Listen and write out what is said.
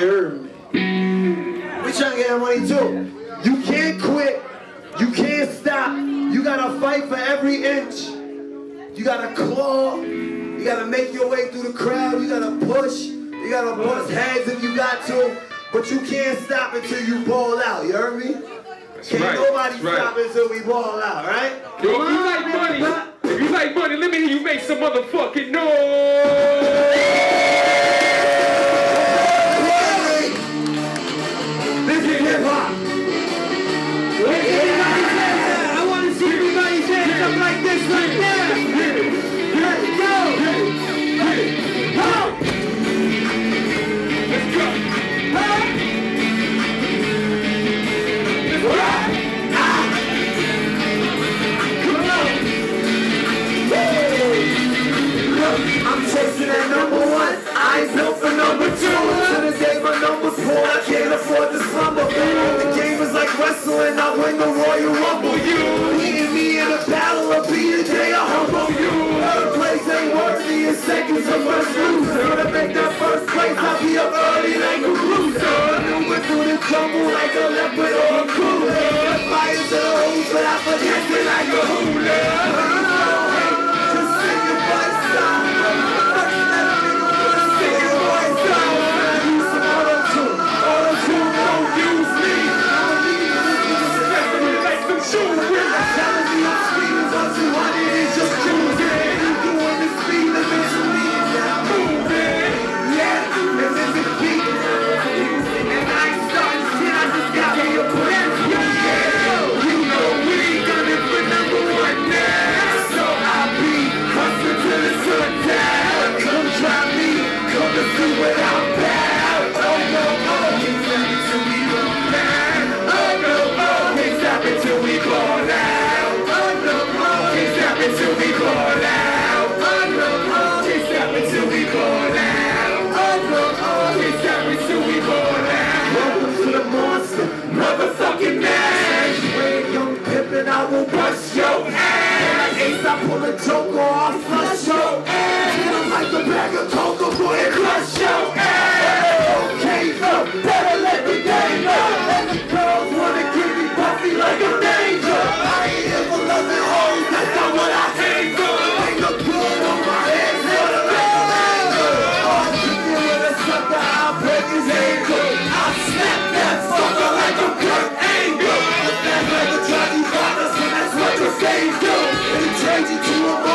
heard me. We trying to get that money too. You can't quit. You can't stop. You gotta fight for every inch. You gotta claw. You gotta make your way through the crowd. You gotta push. You gotta bust heads if you got to. But you can't stop until you ball out. You heard me? Can't nobody stop until we ball out, right? Yo, if you like money, let me hear you make some motherfucking noise. This is hip hop. I want to see everybody's hands up like this right now. Let's go. Let's go. I'm chasing that number one. I ain't built for number two. To the day my number's poor, I can't afford to slumber. The game is like wrestling, I win the Royal Rumble. You beating me in a battle, I'll be the day I humble you. Third place ain't worthy, in seconds of first loser. To make that first place, I'll be up early like a loser. Moving through the jungle like a leopard or a cooler. Fire to the hoops, but I forget it like a hula. I will bust your ass. Ace, I pull a joke or I'll flush your ass. Hit him like a bag of cocoa, boy, and crush your ass. Okay, better let the game up. And the girls wanna give me puffy like a danger. I ain't here for loving hoes, that's not what I came for. Ain't no good on my head, for the anger. Oh, kicking with a sucker, I'll break his ankle. I'll snap that fucker like a Kurt Angle. Snap like a Johnny Rock. They do, and it changes to a